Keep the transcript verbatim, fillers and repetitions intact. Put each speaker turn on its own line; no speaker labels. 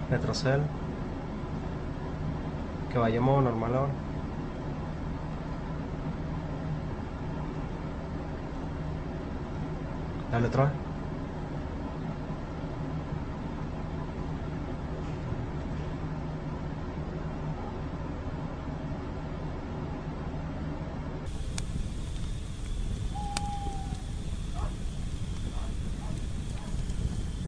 Retrocel. Que vaya en modo normal ahora. Dale otra vez.